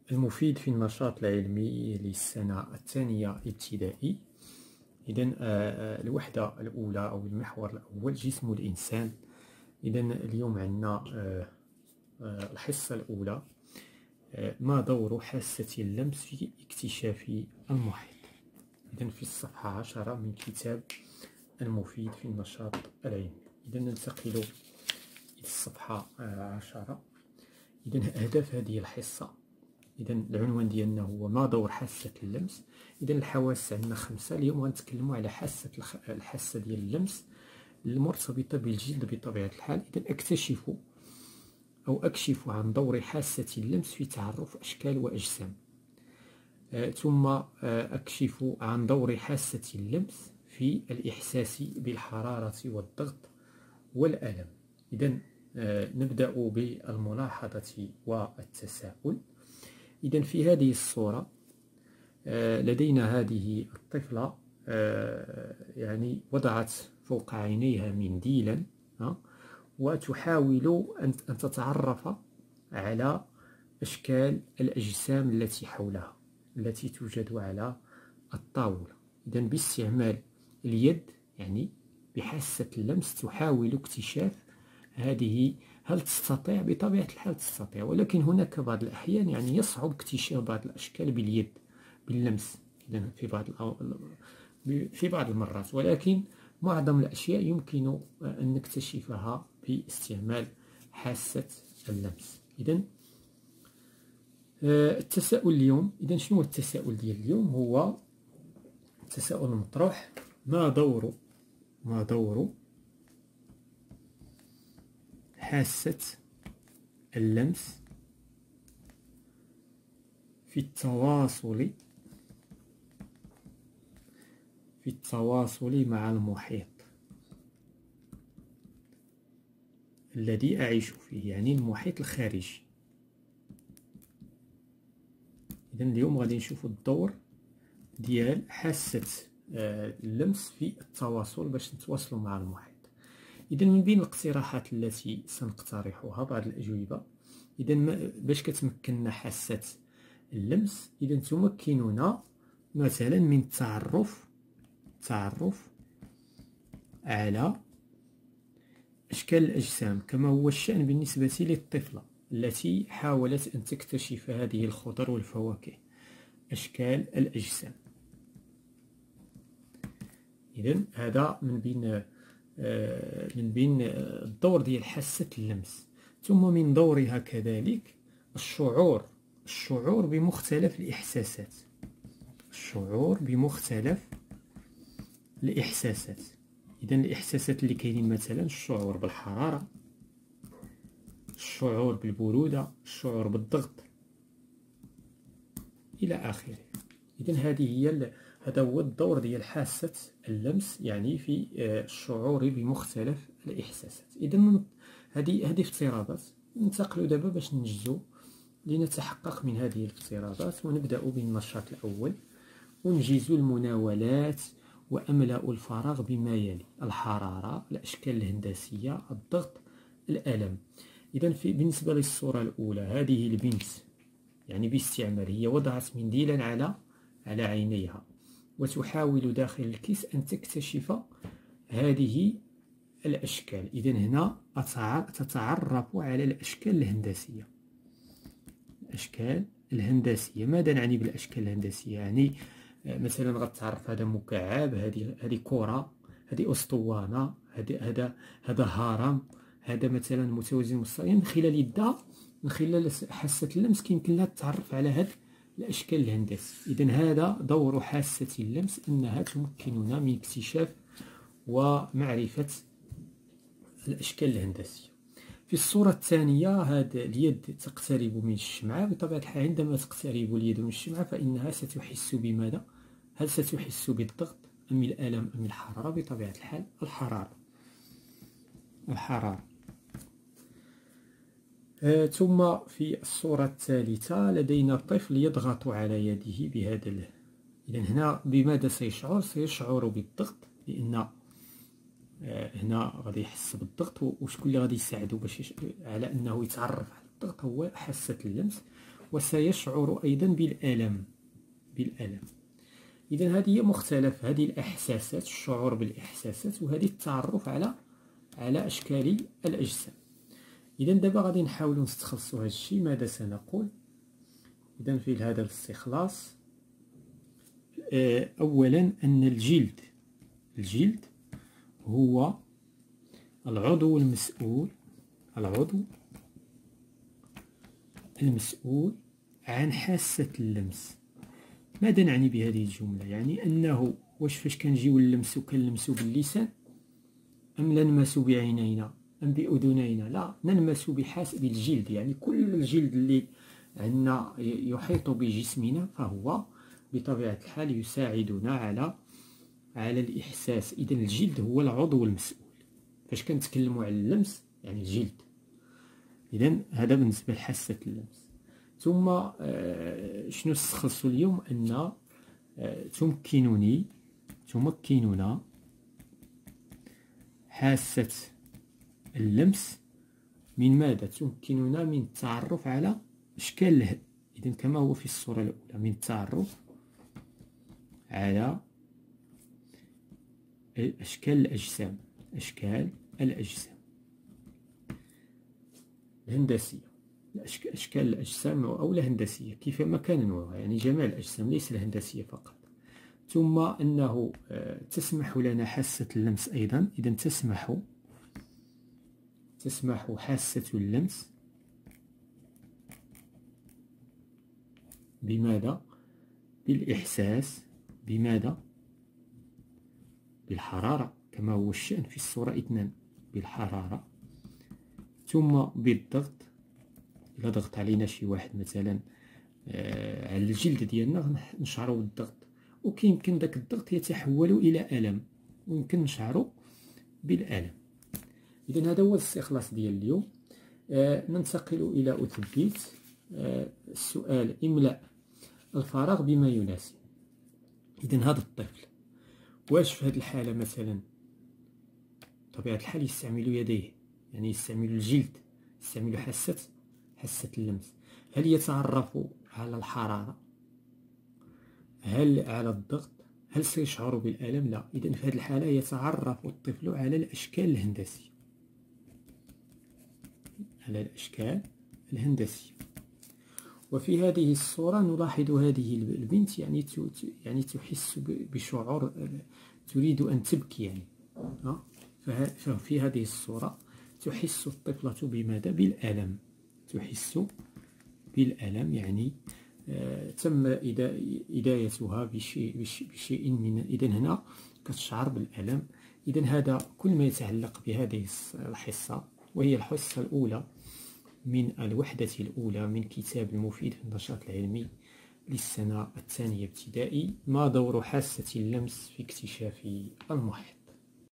المفيد في النشاط العلمي للسنة الثانية ابتدائي. إذن الوحدة الأولى أو المحور الأول جسم الإنسان. إذن اليوم عندنا الحصة الأولى، ما دور حاسة اللمس في اكتشاف المحيط. إذن في الصفحة 10 من كتاب المفيد في النشاط العلمي. إذن ننتقل إلى الصفحة 10. إذن أهداف هذه الحصة، إذن العنوان ديالنا هو ما دور حاسة اللمس. إذن الحواس عندنا 5. اليوم غنتكلموا على الحاسة ديال اللمس المرتبطة بالجلد بطبيعة الحال. إذن أكشف عن دور حاسة اللمس في تعرف أشكال وأجسام. ثم أكشف عن دور حاسة اللمس في الإحساس بالحرارة والضغط والألم. إذن نبدأ بالملاحظة والتساؤل. إذن في هذه الصورة لدينا هذه الطفلة، يعني وضعت فوق عينيها منديلا وتحاول أن تتعرف على أشكال الأجسام التي حولها التي توجد على الطاولة. إذن باستعمال اليد، يعني بحاسة اللمس، تحاول اكتشاف هذه. هل تستطيع؟ بطبيعة الحال تستطيع، ولكن هناك بعض الأحيان يعني يصعب اكتشاف بعض الأشكال باليد باللمس. إذن في بعض المرات، ولكن معظم الأشياء يمكن أن نكتشفها باستعمال حاسة اللمس. إذن التساؤل اليوم، إذن شنو التساؤل ديال اليوم؟ هو التساؤل المطروح: ما دور حاسة اللمس في التواصل مع المحيط الذي أعيش فيه، يعني المحيط الخارجي. إذن اليوم غادي نشوفوا الدور ديال حاسة اللمس في التواصل باش نتواصلوا مع المحيط. إذن من بين الاقتراحات التي سنقترحها بعض الأجوبة. إذن باش كتمكننا حاسة اللمس، إذن تمكننا مثلا من التعرف على أشكال الأجسام، كما هو الشأن بالنسبة للطفلة التي حاولت أن تكتشف هذه الخضر والفواكه، أشكال الأجسام. إذن هذا من بين الدور ديال حاسة اللمس. ثم من دورها كذلك الشعور بمختلف الإحساسات. إذن الإحساسات اللي كاينين مثلا الشعور بالحرارة، الشعور بالبرودة، الشعور بالضغط إلى آخره. إذن هذا هو الدور ديال حاسة اللمس، يعني في الشعور بمختلف الإحساسات. إذن هذه افتراضات. ننتقل دابا باش ننجزو لنتحقق من هذه الافتراضات، ونبدأ بالنشاط الأول: أنجز المناولات وأملأ الفراغ بما يلي: الحرارة، الأشكال الهندسية، الضغط، الألم. إذن بالنسبة للصورة الأولى، هذه البنت يعني باستعمال، هي وضعت منديلا على عينيها وتحاول داخل الكيس أن تكتشف هذه الأشكال. إذن هنا تتعرف على الأشكال الهندسية. ماذا نعني بالأشكال الهندسية؟ يعني مثلا غتعرف هذا مكعب، هذه كرة، هذه أسطوانة، هذا هرم، هذا مثلا متوازي مستطيل. من خلال حاسة اللمس كيمكن لها التعرف على هذه الأشكال الهندسية. إذن هذا دور حاسة اللمس، أنها تمكننا من اكتشاف ومعرفة الأشكال الهندسية. في الصورة الثانية، هذا اليد تقترب من الشمعة. بطبيعة الحال عندما تقترب اليد من الشمعة فإنها ستحس بماذا؟ هل ستحس بالضغط أم الألم أم الحرارة؟ بطبيعة الحال الحرارة. ثم في الصورة الثالثة لدينا طفل يضغط على يده بهذا. إذن هنا بماذا سيشعر؟ سيشعر بالضغط، لأن هنا غادي يحس بالضغط. وشكون اللي غادي يساعده باش على أنه يتعرف على الضغط؟ هو حاسة اللمس. وسيشعر أيضا بالألم. إذن هذه هي مختلف هذه الإحساسات، الشعور بالإحساسات، وهذه التعرف على أشكال الأجسام. إذن دابا غادي نحاولوا نستخلصوا هذا الشيء. ماذا سنقول؟ إذن في هذا الاستخلاص أولا أن الجلد هو العضو المسؤول عن حاسة اللمس. ماذا نعني بهذه الجملة؟ يعني أنه فاش كنجيو نلمسو كنلمسو باللسان أم نلمسو بعينينا أم بأذنينا؟ لا، نلمس بالجلد. يعني كل الجلد اللي عندنا يحيط بجسمنا فهو بطبيعة الحال يساعدنا على الإحساس. إذن الجلد هو العضو المسؤول. فاش كنتكلموا على اللمس يعني الجلد. إذن هذا بالنسبة لحاسة اللمس. ثم شنو استخلصوا اليوم؟ أن تمكننا حاسة اللمس من ماذا؟ تمكننا من التعرف على أشكال إذن كما هو في الصورة الأولى، من التعرف على أشكال الأجسام الهندسية. أشكال الأجسام أو الهندسية كيفما كان نوعها، يعني جميع الأجسام ليس الهندسية فقط. ثم أنه تسمح لنا حاسة اللمس أيضا. إذن تسمح حاسة اللمس بماذا؟ بالإحساس. بماذا؟ بالحرارة كما هو الشأن في الصورة 2، بالحرارة. ثم بالضغط، إلا ضغط علينا شي واحد مثلا على الجلد ديالنا نشعروا بالضغط، وكيمكن داك الضغط يتحول إلى ألم، ويمكن نشعروا بالألم. إذن هذا هو الاستخلاص ديال اليوم. ننتقل إلى أثبت. السؤال: املأ الفراغ بما يناسب. إذن هذا الطفل واش في هذه الحالة مثلا طبيعة الحال يستعمل يديه، يعني يستعمل الجلد، يستعمل حاسة اللمس. هل يتعرف على الحرارة؟ هل على الضغط؟ هل سيشعر بالألم؟ لا. إذن في هذه الحالة يتعرف الطفل على الأشكال الهندسية. وفي هذه الصورة نلاحظ هذه البنت يعني تحس بشعور، تريد أن تبكي يعني. ففي هذه الصورة تحس الطفلة بماذا؟ بالألم. تحس بالألم، يعني تم إدايتها بشيء من. إذن هنا كتشعر بالألم. إذن هذا كل ما يتعلق بهذه الحصة، وهي الحصة الأولى من الوحدة الأولى من كتاب المفيد في النشاط العلمي للسنة الثانية ابتدائي. ما دور حاسة اللمس في اكتشاف المحيط؟